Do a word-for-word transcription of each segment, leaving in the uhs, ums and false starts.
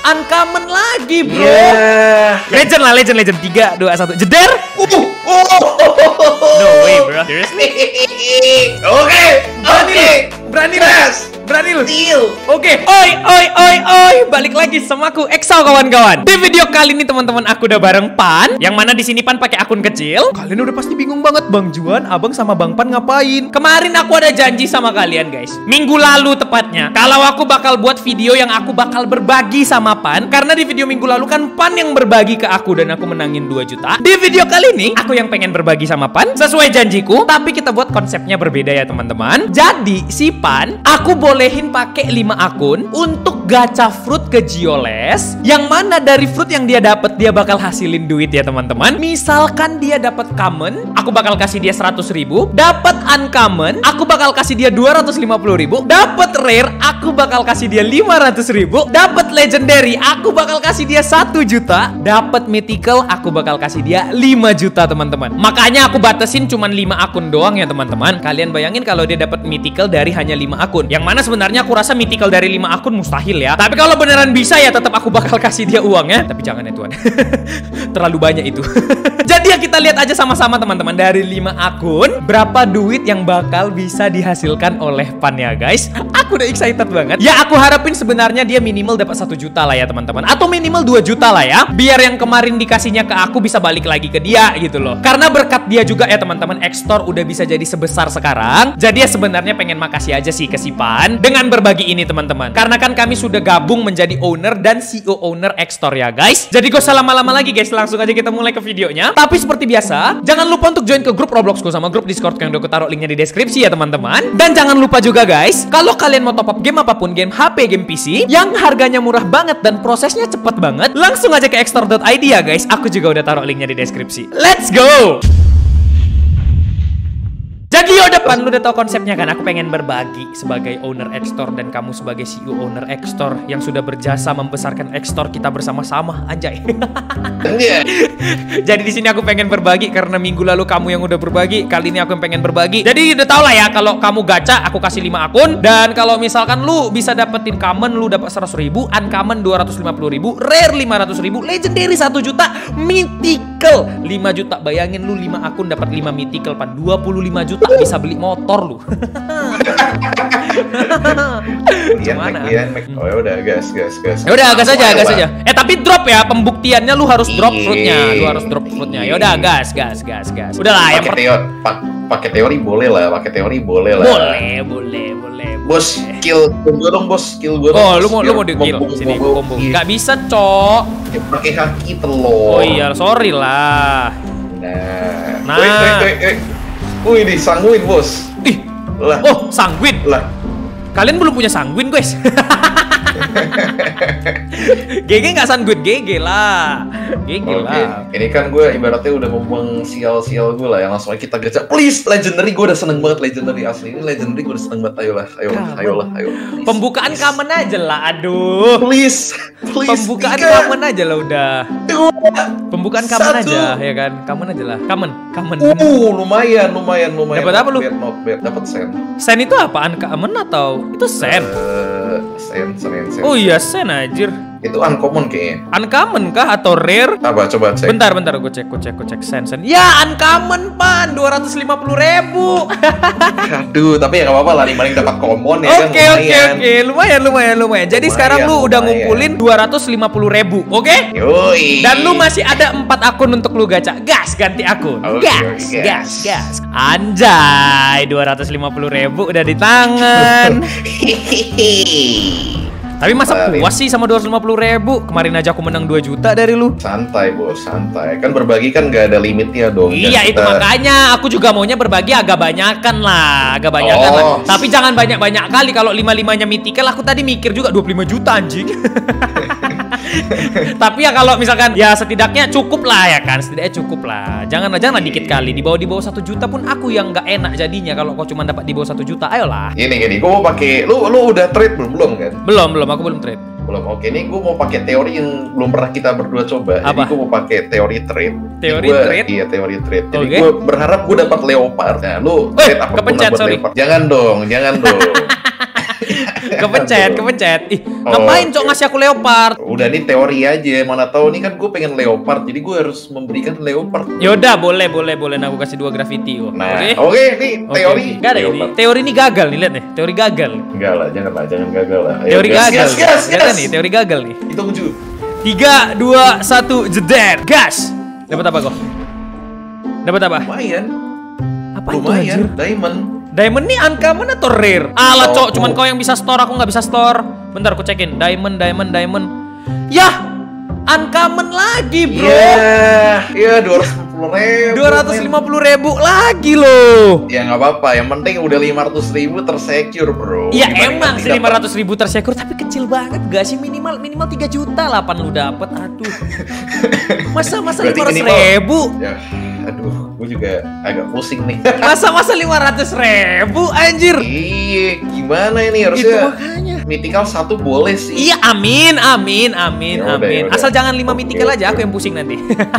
uncommon lagi, bro. Yeah. Legend lah, legend, legend. Tiga, dua, satu, jeder. Uh, uh, No way, bro. Seriously? Oke, Berani oke. lu, berani lu, Yes. berani lu. Deal. Oke, oi, oi, oi, oi, balik lagi sama aku Exo kawan-kawan. Di video kali ini teman-teman aku udah bareng Pan, yang mana di sini Pan pakai akun kecil. Kalian udah pasti bingung banget, Bang Juan, Abang sama Bang Pan ngapain? Kemarin aku ada janji sama kalian guys, minggu lalu tepatnya, kalau aku bakal buat video yang aku bakal berbagi sama Pan. Karena di video minggu lalu kan Pan yang berbagi ke aku dan aku menangin dua juta. Di video kali ini aku yang pengen berbagi sama Pan sesuai janjiku, tapi kita buat konsepnya berbeda ya teman-teman. Jadi si Pan aku bolehin pakai lima akun untuk gacha fruit ke Gioles, yang mana dari fruit yang dia dapat dia bakal hasilin duit ya teman-teman. Misalkan dia dapat common, aku bakal kasih dia seratus ribu. Dapat uncommon, aku bakal kasih dia dua ratus lima puluh ribu. Dapat rare, aku bakal kasih dia lima ratus ribu. Dapat legendary, aku bakal kasih dia satu juta. Dapat mythical, aku bakal kasih dia lima juta teman-teman. Makanya aku batasin cuman lima akun doang ya teman-teman. Kalian bayangin kalau dia dapat mythical dari hanya lima akun, yang mana sebenarnya aku rasa mythical dari lima akun mustahil ya. Tapi kalau beneran bisa ya tetap aku bakal kasih dia uang ya. Tapi jangan ya Tuhan. Terlalu banyak itu. Jadi ya kita lihat aja sama-sama teman-teman, dari lima akun berapa duit yang bakal bisa dihasilkan oleh Pan ya guys. Aku udah excited banget. Ya aku harapin sebenarnya dia minimal dapat satu juta lah ya teman-teman, atau minimal dua juta lah ya, biar yang kemarin dikasihnya ke aku bisa balik lagi ke dia gitu loh. Karena berkat dia juga ya teman-teman, X-Store udah bisa jadi sebesar sekarang. Jadi ya sebenarnya pengen makasih aja sih ke si Pan dengan berbagi ini teman-teman. Karena kan kami sudah gabung menjadi owner dan C E O owner X-Store ya guys. Jadi gak usah lama-lama lagi guys, langsung aja kita mulai ke videonya. Tapi seperti biasa, jangan lupa untuk join ke grup Robloxku sama grup Discord yang udah aku taruh linknya di deskripsi ya teman-teman. Dan jangan lupa juga guys, kalau kalian mau top up game apapun, game H P, game P C yang harganya murah banget dan prosesnya cepet banget, langsung aja ke xstore dot i d ya guys. Aku juga udah taruh linknya di deskripsi. Let's go! Jadi ya udah Pan, lu udah tau konsepnya kan? Aku pengen berbagi sebagai owner X-Store dan kamu sebagai C E O owner X-Store yang sudah berjasa membesarkan X-Store kita bersama-sama, anjay. Jadi di sini aku pengen berbagi karena minggu lalu kamu yang udah berbagi, kali ini aku yang pengen berbagi. Jadi udah tau lah ya, kalau kamu gacha aku kasih lima akun, dan kalau misalkan lu bisa dapetin common lu dapat seratus ribu, uncommon dua ratus lima puluh ribu, rare lima ratus ribu, legendary satu juta, mythical lima juta. Bayangin lu lima akun dapat lima mythical Pan, dua puluh lima juta. Bisa beli motor lu. Gimana? Oh ya udah, gas, gas, gas. Ya udah, gas aja, gas aja. Eh tapi drop ya, pembuktiannya lu harus drop fruitnya, lu harus drop fruitnya. Ya udah, gas, gas, gas, gas. Udahlah, yang pakai teori, pakai teori boleh lah, pakai teori boleh lah. Boleh, boleh, boleh. Bos, skill gue dong, bos, skill gue. Oh, lu mau lu mau di kill sini, combo. Gak bisa, Cok. Pakai kaki telur. Oh iya, sorry lah. Nah. Nah. Wait, wait, wait, wait. Wih, di sanguin bos. Ih, lah. Oh sanguin lah. Kalian belum punya sanguin guys. G G nggak sanguin, G G lah, G G okay. lah. Ini kan gue ibaratnya udah membuang sial-sial gue lah, yang langsung aja kita gacha. Please, legendary, gue udah seneng banget legendary asli. Ini legendary gue udah seneng banget. Ayolah, ayolah, ayolah, ayo. Please, Pembukaan please. common aja lah, aduh. Please, please. Pembukaan tiga. common aja lah udah. Dua, Pembukaan common satu. aja, ya kan? Common aja lah, common, common. Uh, lumayan, lumayan, lumayan. Dapat apa lu? Not bad, dapat sen. Sen itu apaan? Common atau itu sen? Uh, sen, sen, sen. Oh iya sen anjir. Itu uncommon kayaknya. Uncommon kah atau rare? Apa coba cek. Bentar, bentar, gue cek, gue cek, gue cek sen, sen. Ya uncommon Pan, dua ratus lima puluh ribu. Aduh, tapi ya nggak apa-apa lah, dibanding dapat common ya kan. Oke, oke, oke, lumayan, lumayan, lumayan. Jadi Lumayan, sekarang lu udah lumayan. ngumpulin dua ratus lima puluh ribu, oke? Yoi. Dan lu masih ada empat akun untuk lu gacha. Gas, ganti akun. Oke, Gas, oke, gas, gas. Anjay, dua ratus lima puluh ribu udah di tangan. Tapi masa Barin. puas sih sama dua ratus lima puluh ribu? Kemarin aja aku menang dua juta dari lu. Santai bos, santai. Kan berbagi kan gak ada limitnya dong. Iya, Dan itu kita- makanya aku juga maunya berbagi agak banyakan lah, agak banyakan Oh. lah. Tapi jangan banyak-banyak kali. Kalau lima-limanya mythical, aku tadi mikir juga dua puluh lima juta anjing. Tapi ya kalau misalkan ya setidaknya cukup lah ya kan, setidaknya cukup lah. Jangan jangan dikit kali. Di bawah di bawah satu juta pun aku yang nggak enak jadinya kalau kau cuma dapat di bawah satu juta. Ayolah. Gini gini, gue mau pakai. Lu lu udah trade belum belum kan? Belum belum aku belum trade. Belum. Oke, ini gue mau pakai teori yang belum pernah kita berdua coba. Apa? Jadi gue mau pakai teori trade. Teori Jadi gua- trade? Iya, teori trade. Jadi Oke. gue berharap gue dapat leopard. Nah, lu Eh, trade apapun kepencet, lah buat sorry. leopard. Jangan dong, jangan dong. kepencet, kepencet. Ih, ngapain cok ngasih aku leopard? Udah nih teori aja, mana tahu nih kan gue pengen leopard, jadi gue harus memberikan leopard. Yaudah, boleh, boleh, boleh. Nah, aku kasih dua graffiti. Oh. Nah, oke, oke nih teori. Okay. Gak ada ini. Teori ini gagal nih, lihat nih. Teori gagal. Enggak lah, jangan lah, jangan gagal lah. Ayo, Teori gas, gagal. Gas, gas, Lihat gas. nih, teori gagal nih. Hitung tujuh. Tiga, dua, satu, jeder, gas. Dapat apa kok? Dapat apa? Lumayan. Apa itu Lumayan. anjir? Diamond. Diamond nih uncommon atau rare? Alah, Oh, cok, cuman oh. kau yang bisa store, aku nggak bisa store. Bentar, aku cekin. Diamond, diamond, diamond. Yah, uncommon lagi, bro. Iya, iya dua ratus lima puluh ribu. Dua ratus lima puluh ribu lagi loh. Ya nggak apa-apa, yang penting udah lima ratus ribu tersecure, bro. Ya Dibandingkan emang sih tidak lima ratus ribu tersecure, tapi kecil banget gak sih? Minimal minimal tiga juta delapan lu dapet. Aduh. Masa masa Berarti lima ratus minimal- ribu? Ya, aduh, gue juga agak pusing nih. Masa masa lima ratus ribu anjir? Iya, gimana ini Itu harusnya? makanya. Mythical satu boleh sih. Iya, amin, amin, amin, Yaudah, amin. yaudah. Asal jangan lima Oke, mythical aja, oke. aku yang pusing nanti.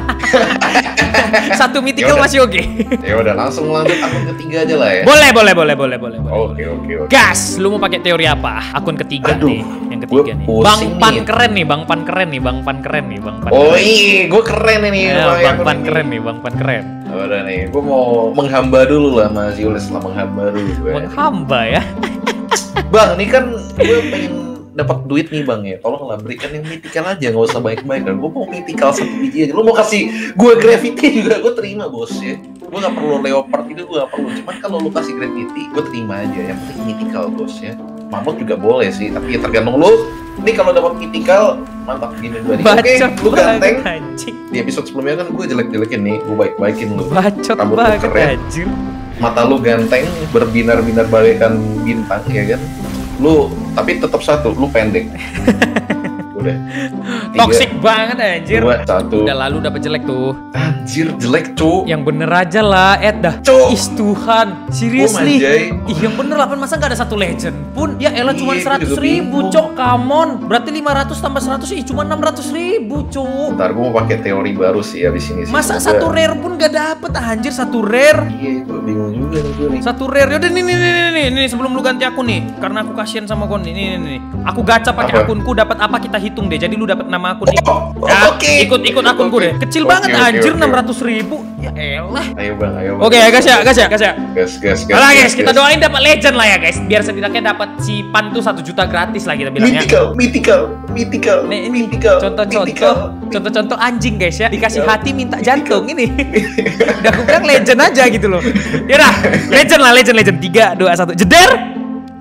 Satu mythical Yaudah. masih oke. Ya udah langsung lanjut akun ketiga aja lah ya. Boleh, boleh, boleh, boleh, boleh. boleh. Oke, oke, oke. Gas, lu mau pakai teori apa? Akun ketiga Aduh, nih, yang ketiga gua nih. pusing Bang Pan nih. keren nih, Bang Pan keren nih, Bang Pan keren nih, Bang Pan. Oh keren. iya, gue keren ini. Ya, sama Bang akun Pan ini. keren nih, Bang Pan keren. Udah nih, gue mau menghamba dulu lah Mas Yulis lah, menghamba dulu gue. Menghamba ya. Bang, ini kan gue pengen dapat duit nih bang ya, tolonglah berikan yang mythical aja, nggak usah banyak-banyak kan. Gue mau mythical satu biji aja. Lu mau kasih gue gravity juga gue terima bos ya. Gue nggak perlu leopard itu, gue nggak perlu. Cuman kalau lu kasih gravity, gue terima aja. Yang penting mythical bos ya. Mamut juga boleh sih, tapi ya tergantung lu. Ini kalau dapat mythical mantap gini dua nih. Oke, Bacot lu ganteng. banget anjing. Di episode sebelumnya kan gue jelek-jelekin nih, gue baik-baikin lu. Bacot Rambut lu banget keren. anjir. Mata lu ganteng, berbinar-binar bagaikan bintang ya kan. Lu tapi tetap satu, lu pendek. Udah. Tiga, Toxic banget anjir. dua, satu. Udah lalu dapat jelek tuh. Anjir jelek cu. Yang bener aja lah, Ed dah. Cuk. Is Tuhan, seriously. Oh, manjay. Ih, yang bener lah, masa nggak ada satu legend pun? Ya elah cuma Iya, seratus gua juga ribu, bingung. cok, come on. Berarti lima ratus tambah seratus, ih cuma enam ratus ribu, cok. Ntar gue mau pakai teori baru sih ya di sini sih. Masa Semoga- satu rare pun gak dapet anjir, satu rare. Iya itu bingung juga nih gue nih. Satu rare. Yaudah nih nih nih nih nih, nih sebelum lu ganti akun nih, karena aku kasihan sama kau nih. Nih nih nih. Aku gacha pakai Apa? akunku, dapat apa kita hitung deh. Jadi lu dapat nama akun ikut. Oh, Ya, oke. ikut ikut akunku Oke. deh. Kecil Oke, banget oke, anjir, oke. enam ratus ribu. Ya elah. Ayo bang, ayo bang. Oke ya guys ya, guys ya, guys ya. Gas, gas, gas. Alah gas, guys, kita gas. doain dapat legend lah ya guys. Biar setidaknya dapat si Pan tuh satu juta gratis lah kita bilangnya. Mythical, mythical, mythical, Nih ini mythical, contoh-contoh, mythical. contoh-contoh anjing guys ya. Dikasih Mythical. hati minta jantung ini. Udah aku bilang legend aja gitu loh. Yaudah, legend lah, legend, legend. Tiga, dua, satu, jeder.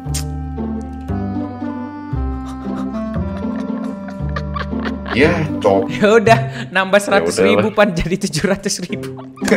Ya, cok. Ya udah, nambah seratus udahlah. ribu Pan jadi tujuh ratus ribu.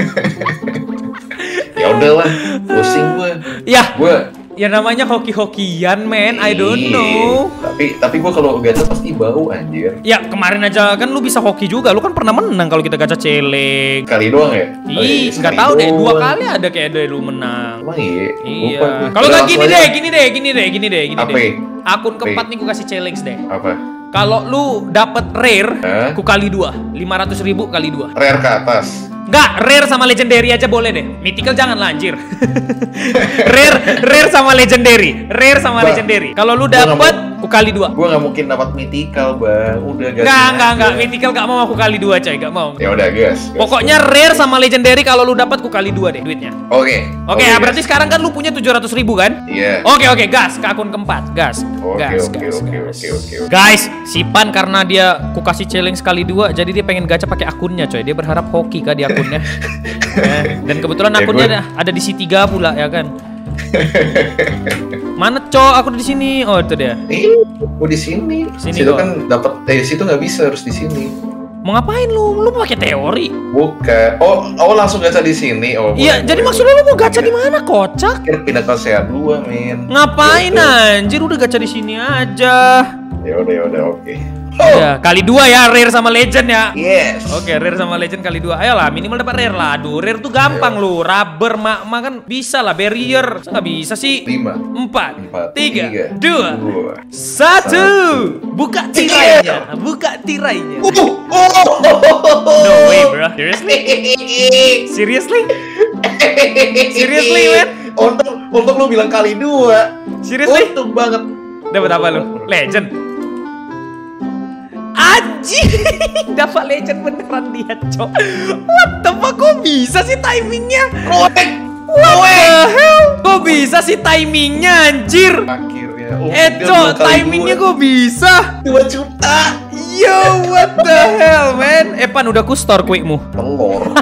Ya udahlah, pusing gue. Ya, Gue ya namanya hoki-hokian man, I don't Ih, know. Tapi tapi gue kalau gacha pasti bau anjir. Ya kemarin aja kan lu bisa hoki juga, lu kan pernah menang kalau kita gacha celeng. Kali doang ya? Oh, iya, Ih, nggak sekali tahu deh, dua doang. kali ada kayak ada lu menang. Emang iya. Iya. Lupa gue. Kalau Udah, nggak langsung gini aja. deh, gini deh, gini deh, gini deh, gini Apa? deh. Akun Apa? keempat nih gue kasih challenge deh. Apa? Kalau lu dapet rare, Hah? ku kali dua, lima ratus ribu kali dua. Rare ke atas. Enggak, rare sama legendary aja boleh deh. Mythical jangan lah anjir. rare, rare sama legendary, rare sama Bang, legendary. Kalau lu gua nggak dapet, ku kali dua. Gue nggak mungkin dapat mythical bang. Udah gas. Enggak, enggak, enggak. Mythical gak mau aku kali dua coy, gak mau. Ya udah gas. gas. Pokoknya rare sama legendary kalau lu dapat ku kali dua deh duitnya. Oke. Oke, ya berarti sekarang kan lu punya tujuh ratus ribu kan? Iya. Oke oke gas ke akun keempat gas Oke, gas oke, gas oke, gas. oke, oke, oke. Guys, si Pan karena dia ku kasih challenge kali dua, jadi dia pengen gacha pakai akunnya coy. Dia berharap hoki kah di akunnya. Eh, dan kebetulan Ya, akunnya gue- ada, ada di C tiga pula ya kan. Mana cok? Aku di sini. Oh itu dia. Ih, gue di sini. Sini Situ kok. kan dapat. Eh, situ nggak bisa, harus di sini. Mau ngapain lu? Lu mau pakai teori? Bukan. Oh, oh langsung gacha di sini. Oh. Iya, boleh, jadi boleh. maksud lu lu mau gacha di mana kocak? Pikir pindah ke sehat dua, men. Ngapain Gitu. anjir? Udah gacha di sini aja. Ya udah, ya udah, oke. Ya, kali dua ya rare sama legend ya. Yes. Oke, rare sama legend kali dua. Ayolah, minimal dapat rare lah. Aduh, rare tuh gampang lu. Rubber, mak-mak kan bisa lah. Barrier, masa nggak bisa sih? Lima. Empat, Empat, tiga, tiga, dua, dua, satu. Buka tirainya, buka tirainya. Uh, oh. No way, bro. Seriously? Seriously? Seriously, man? Untung, untung lu bilang kali dua. Seriously? Untung banget. Dapat apa lu? Legend. Anjing, dapat legend beneran dia, Cok. What the fuck, kok bisa sih timingnya? Roek. What the hell? Kok bisa sih timingnya, anjir? Akhirnya. Oh, Eh, Cok, timingnya kok bisa? dua juta. Yo, what the hell, man? Epan, udah ku store quickmu. Telur.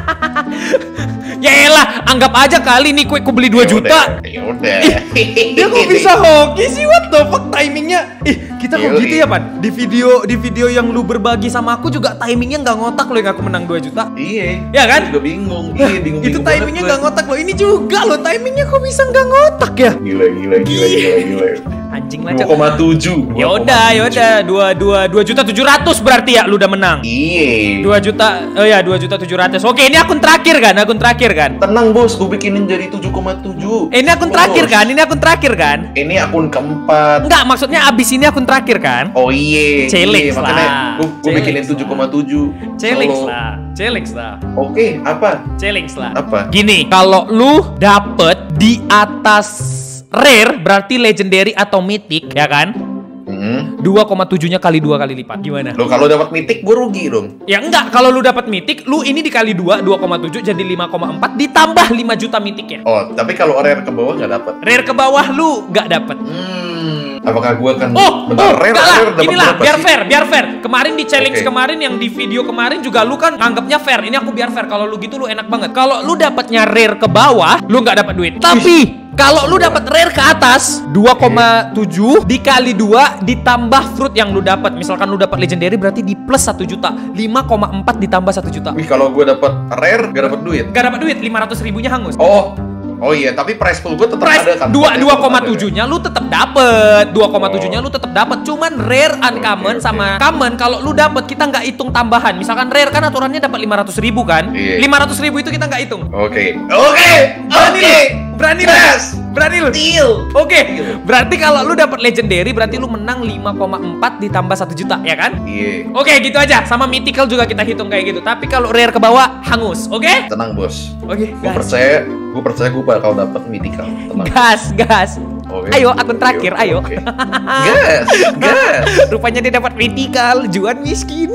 Ya elah, anggap aja kali nih quick ku beli dua juta. Ya udah. Dia kok bisa hoki sih, what the fuck timingnya? Ih, kita kok Yoi. gitu ya, Pan? Di video di video yang lu berbagi sama aku juga timingnya nggak ngotak loh yang aku menang dua juta. Iya. Ya kan? Juga bingung. Iya, bingung. Itu timingnya nggak ngotak loh. Ini juga loh timingnya kok bisa nggak ngotak ya? Gila, gila, gila, gila, gila. Anjing lah, dua Cok. koma tujuh. Yaudah, yaudah, dua dua dua juta tujuh ratus berarti ya lu udah menang. Iya. Dua juta, oh ya dua juta tujuh ratus. Oke, ini akun terakhir kan? Akun terakhir kan? Tenang bos, gue bikinin jadi tujuh koma tujuh. Eh, ini akun terakhir kan? Ini akun terakhir kan? Ini akun keempat. Enggak, maksudnya abis ini akun terakhir kan? Oh iya. Challenge Iya, makanya lah. Gue gue Challenge bikinin lah. tujuh koma tujuh. Challenge Kalau- lah, challenge lah, Oke, apa? challenge lah. Apa? Gini, kalau lu dapet di atas rare berarti legendary atau mythic, ya kan? Hmm. dua koma tujuh-nya kali dua kali lipat. Gimana? Lo kalau dapat mitik gue rugi dong. Ya enggak, kalau lu dapat mythic, lu ini dikali dua, dua koma tujuh jadi lima koma empat ditambah lima juta mythic ya. Oh, tapi kalau rare ke bawah nggak dapat. Rare ke bawah lu nggak dapet. Hmm. Apakah gue akan Oh, bentar oh, rare enggak lah, rare dapat inilah berapa biar sih? fair, biar fair. Kemarin di challenge Oke. kemarin yang di video kemarin juga lu kan anggapnya fair. Ini aku biar fair. Kalau lu gitu lu enak banget. Kalau lu dapatnya rare ke bawah, lu nggak dapat duit. Tapi kalau lu dapat rare ke atas dua koma tujuh dikali dua ditambah fruit yang lu dapat. Misalkan lu dapat legendary berarti di plus satu juta. lima koma empat ditambah satu juta. Wih, kalau gue dapat rare gak dapat duit. Gak dapat duit, lima ratus ribunya hangus. Oh. Oh iya, tapi price pool gue tetap Price ada kan. dua Tetap dua ada. koma tujuh-nya lu tetap dapet. dua koma tujuh-nya lu tetap dapat. Cuman rare, uncommon Oke, oke. sama common kalau lu dapet kita nggak hitung tambahan. Misalkan rare kan aturannya dapat lima ratus ribu kan? Iya. lima ratus ribu itu kita nggak hitung. Oke. Oke. Berani Oke. lu? Berani lu? Yes. Berani lu? Deal. Oke. Berarti kalau lu dapat legendary berarti lu menang lima koma empat ditambah satu juta, ya kan? Iya. Oke, gitu aja. Sama mythical juga kita hitung kayak gitu. Tapi kalau rare ke bawah hangus, oke? Tenang bos. Oke, Gue gas. percaya, gue percaya gue bakal dapat mythical. Tenang. Gas, gas. Oke. Ayo, akun terakhir, Oke, ayo. oke. Gas, gas. Rupanya dia dapat mythical, Juan miskin.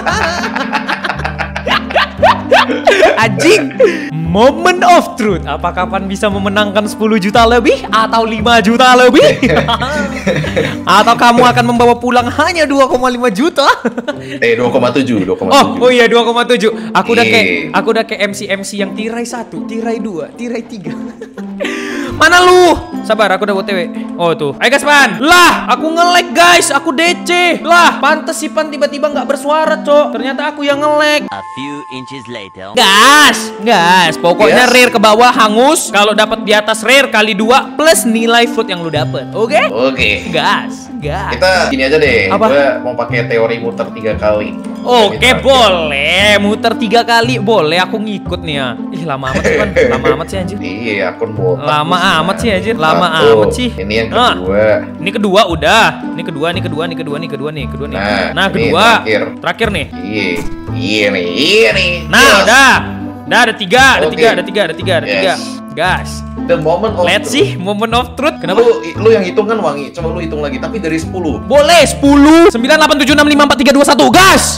Anjing. Moment of truth. Apa kapan bisa memenangkan sepuluh juta lebih atau lima juta lebih? Atau kamu akan membawa pulang hanya dua koma lima juta? Eh, dua koma tujuh, dua koma Oh, tujuh. oh iya dua koma tujuh. Aku udah kayak Iya. aku udah kayak M C M C yang tirai satu, tirai dua, tirai tiga. Mana lu? Sabar, aku udah O T W. Oh tuh. Ayo gas, Pan. Lah, aku nge-lag, guys. Aku D C. Lah, pantes si Pan tiba-tiba nggak bersuara, Cok. Ternyata aku yang nge-lag. A few inches later. Gas, gas. Pokoknya Gas. rare ke bawah hangus. Kalau dapat di atas rare kali dua plus nilai fruit yang lu dapet. Oke? Oke. Gas, gas. Kita gini aja deh. Apa? Gue mau pakai teori muter tiga kali. Oke, Jadi terakhir. boleh. Muter tiga kali boleh. Aku ngikut nih ya. Ih, lama amat sih, Pan. Lama amat sih, anjir. Iya, akun botak. Lama Bos. amat sih, anjir. Lama Satu. amat sih. Ini yang Ah. kedua. Ini kedua udah. Ini kedua, ini kedua, ini kedua, ini kedua nih, kedua nih. Nah, Nah, ini kedua. terakhir. Terakhir nih. Iya, iya nih, iya nih. Nah, Yes. udah. Udah ada tiga, ada Oke. tiga, ada tiga, ada tiga, ada Yes. tiga. Gas. The moment of Let's truth. see, moment of truth. Kenapa? Lu, lu yang hitung kan wangi. Coba lu hitung lagi, tapi dari sepuluh. Boleh sepuluh, sembilan, delapan, tujuh, enam, lima, empat, tiga, dua, satu. Gas.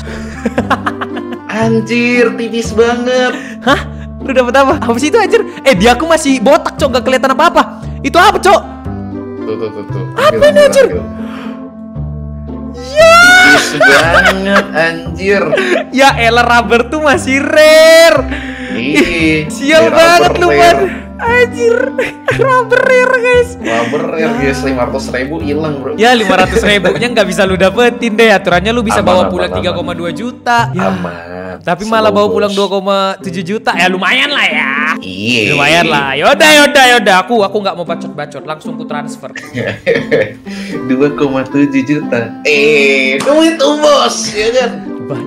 Anjir, tipis banget. Hah? Lu dapet apa? Apa sih itu, anjir? Eh, dia aku masih botak, Cok. Gak kelihatan apa-apa. Itu apa, Cok? Tuh, tuh, tuh, tuh. Apa Ambil, ini, ambil, anjir? ambil. Tipis banget, anjir. Ya elah, rubber tuh masih rare. Ih, Sial ini banget rubber lu, rare. Man. Anjir. Rubber rare, guys. Rubber rare guys, lima ratus ribu hilang bro. Ya lima ratus ribunya nggak bisa lu dapetin deh. Aturannya lu bisa Aman, bawa aman, pulang aman. tiga koma dua juta. Ya, Aman. tapi malah Slow, bawa bos. pulang dua koma tujuh juta. Ya lumayan lah ya. Iya. Lumayan lah. Yaudah, yaudah, yaudah. Aku aku nggak mau bacot-bacot. Langsung ku transfer. dua koma tujuh juta. Eh, duit tuh bos, ya kan? Banyak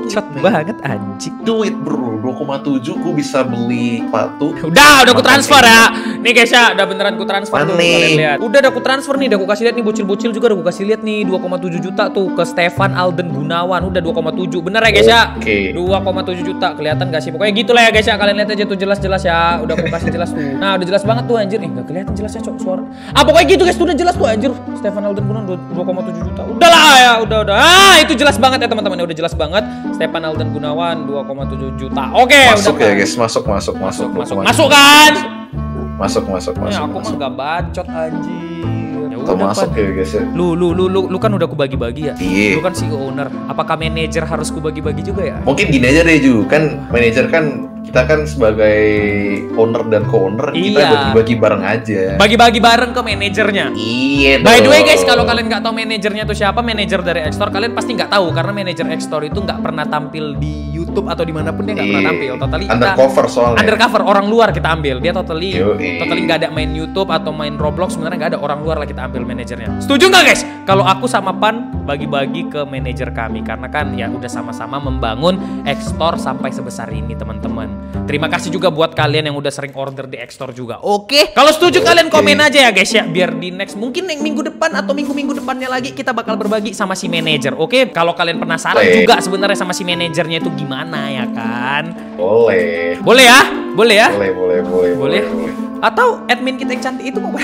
Bacot banget anjing. Duit bro, dua koma tujuh gue bisa beli sepatu. Udah, udah aku transfer ya. Nih guys ya, udah beneran ku transfer Mana tuh, nih? kalian lihat. Udah udah aku transfer nih, udah aku kasih lihat nih bocil-bocil juga udah aku kasih lihat nih dua koma tujuh juta tuh ke Stefan Alden Gunawan. Udah dua koma tujuh. Bener ya guys ya? Oke. dua koma tujuh juta. Kelihatan gak sih? Pokoknya gitulah ya guys ya. Kalian lihat aja tuh jelas-jelas ya. Udah aku kasih jelas tuh. Nah, udah jelas banget tuh anjir. Nih, gak kelihatan jelasnya cok suara. Ah, pokoknya gitu guys, tuh udah jelas tuh anjir. Stefan Alden Gunawan dua koma tujuh juta. Udahlah ya, udah udah. Ah, itu jelas banget ya teman-teman. Udah jelas banget. Stefan Alden Gunawan dua koma tujuh juta. Oke, Masuk udah. ya guys, masuk masuk masuk Masuk, masuk kan? Masuk masuk Ya, masuk. aku mah masuk. gak bacot anjir. Ya Kita udah, masuk Pan. ya guys ya. Lu, lu, lu, lu, lu kan udah aku bagi-bagi ya. Iya. Lu kan C E O owner. Apakah manajer harus ku bagi-bagi juga ya? Mungkin gini aja deh Ju, kan manajer kan kita kan sebagai owner dan co-owner kita Iya. bagi-bagi bareng aja. Bagi-bagi bareng ke manajernya. Iya. By the way dong. guys, kalau kalian nggak tahu manajernya tuh siapa, manajer dari X-Store, kalian pasti nggak tahu karena manajer X-Store itu nggak pernah tampil di YouTube atau dimanapun dia nggak pernah Iya. tampil. Totally kita undercover soalnya. undercover, orang luar kita ambil. Dia totally Yoi. totally nggak ada main YouTube atau main Roblox, sebenarnya nggak ada, orang luar lah kita ambil manajernya. Setuju nggak guys? Kalau aku sama Pan bagi-bagi ke manajer kami karena kan ya udah sama-sama membangun X-Store sampai sebesar ini teman-teman. Terima kasih juga buat kalian yang udah sering order di X-Store juga. Oke. Kalau setuju kalian komen aja ya guys ya, biar di next mungkin yang minggu depan atau minggu-minggu depannya lagi kita bakal berbagi sama si manajer. Oke. Kalau kalian penasaran Boleh. juga sebenarnya sama si manajernya itu gimana ya kan? Boleh. Boleh ya? Boleh ya? Boleh, boleh, boleh, Boleh. boleh. Atau admin kita yang cantik itu mau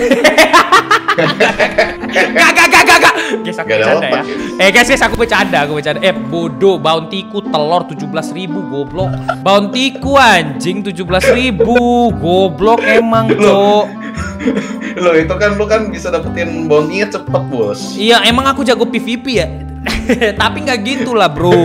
Gak, gak, gak, gak, gak. Guys, aku Gak ada bercanda ya. otak, Eh guys, guys, aku bercanda, aku bercanda. Eh, bodoh, bountyku telur tujuh belas ribu, goblok. Bountyku anjing tujuh belas ribu, goblok emang, Cok. Loh, itu kan lu kan bisa dapetin bounty-nya cepet, Bos. Iya, emang aku jago P V P ya. Tapi nggak gitulah, bro.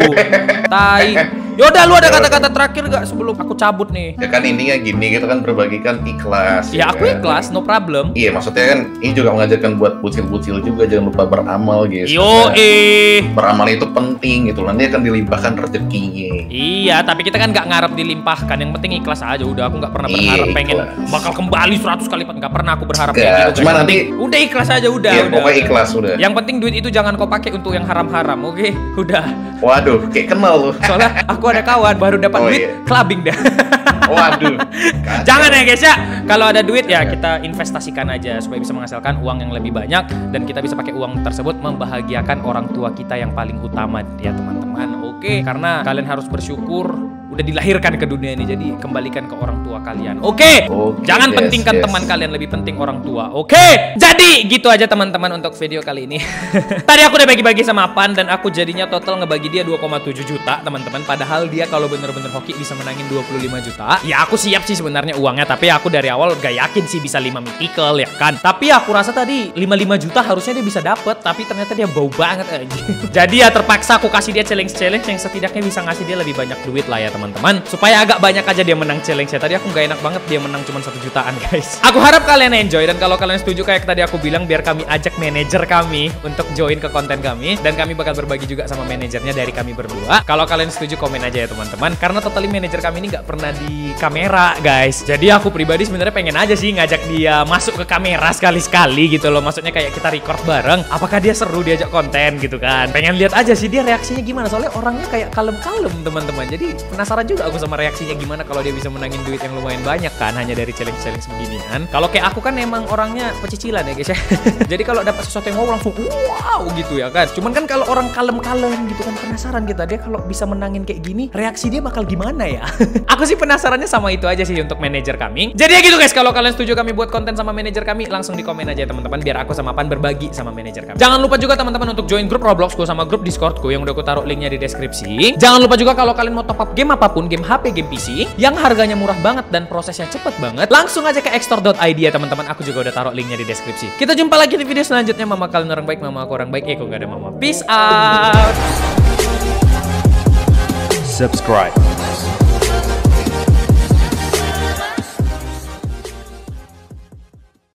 Tai. Yaudah, lu ada kata-kata terakhir gak sebelum aku cabut nih? Ya kan intinya gini, kita kan berbagi kan ikhlas. Ya aku kan? ikhlas, no problem. Iya, maksudnya kan ini juga mengajarkan buat bucil-bucil juga, jangan lupa beramal guys. Yo, Karena eh. beramal itu penting gitu, nanti akan dilimpahkan rezekinya. Iya, tapi kita kan nggak ngarep dilimpahkan. Yang penting ikhlas aja. Udah, aku nggak pernah Iya, berharap pengen ikhlas. bakal kembali seratus kali lipat. Nggak pernah aku berharap Nggak, kayak gitu. guys. cuma Yang nanti- penting- udah ikhlas aja, udah. Iya, udah, pokoknya udah. ikhlas udah. Yang penting duit itu jangan kau pakai untuk yang haram-haram, oke? Udah. Waduh, kayak kenal lu. Soalnya aku ada kawan baru dapat Oh, duit, iya. clubbing dah. Waduh. Jangan ya guys ya. Kalau ada duit ya kita investasikan aja supaya bisa menghasilkan uang yang lebih banyak dan kita bisa pakai uang tersebut membahagiakan orang tua kita yang paling utama ya teman-teman. Oke, karena kalian harus bersyukur udah dilahirkan ke dunia ini, jadi kembalikan ke orang tua kalian. Oke. Oke, Jangan yes, pentingkan yes. teman kalian, lebih penting orang tua. Oke. Jadi gitu aja teman-teman untuk video kali ini. Tadi aku udah bagi-bagi sama Pan dan aku jadinya total ngebagi dia dua koma tujuh juta, teman-teman. Padahal dia kalau bener-bener hoki bisa menangin dua puluh lima juta. Ya aku siap sih sebenarnya uangnya, tapi aku dari awal gak yakin sih bisa lima mythical ya kan. Tapi aku rasa tadi lima puluh lima juta harusnya dia bisa dapet, tapi ternyata dia bau banget aja. Jadi ya terpaksa aku kasih dia challenge-challenge yang setidaknya bisa ngasih dia lebih banyak duit lah ya teman-teman, supaya agak banyak aja dia menang challenge ya. Tadi aku gak enak banget dia menang cuma satu jutaan guys. Aku harap kalian enjoy, dan kalau kalian setuju kayak tadi aku bilang, biar kami ajak manajer kami untuk join ke konten kami, dan kami bakal berbagi juga sama manajernya dari kami berdua. Kalau kalian setuju komen aja ya teman-teman, karena totally manajer kami ini gak pernah di kamera guys. Jadi aku pribadi sebenarnya pengen aja sih ngajak dia masuk ke kamera sekali-sekali gitu loh. Maksudnya kayak kita record bareng, apakah dia seru diajak konten gitu kan. Pengen lihat aja sih dia reaksinya gimana, soalnya orangnya kayak kalem-kalem teman-teman. Jadi penasaran juga aku sama reaksinya gimana kalau dia bisa menangin duit yang lumayan banyak kan, hanya dari challenge-challenge beginian. Kalau kayak aku kan emang orangnya pecicilan ya guys ya. Jadi kalau dapat sesuatu yang wow langsung wow gitu ya kan. Cuman kan kalau orang kalem-kalem gitu kan, penasaran kita dia kalau bisa menangin kayak gini, reaksi dia bakal gimana ya. Aku sih penasarannya sama itu aja sih untuk manajer kami. Jadi ya gitu guys, kalau kalian setuju kami buat konten sama manajer kami, langsung di komen aja teman-teman, biar aku sama Pan berbagi sama manajer kami. Jangan lupa juga teman-teman untuk join grup Robloxku sama grup Discordku yang udah aku taruh linknya di deskripsi. Jangan lupa juga kalau kalian mau top up game apapun, game H P, game P C yang harganya murah banget dan prosesnya cepet banget, langsung aja ke xstore dot i d ya teman-teman. Aku juga udah taruh linknya di deskripsi. Kita jumpa lagi di video selanjutnya. Mama kalian orang baik, mama aku orang baik. Eh kok gak ada mama. Peace out. Subscribe.